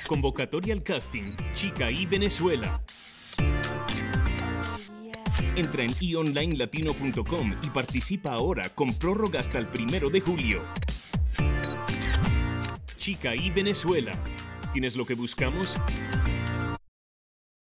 Convocatoria al casting Chica y Venezuela. Entra en eonlinelatino.com y participa ahora con prórroga hasta el 1 de julio. Chica y Venezuela. ¿Tienes lo que buscamos?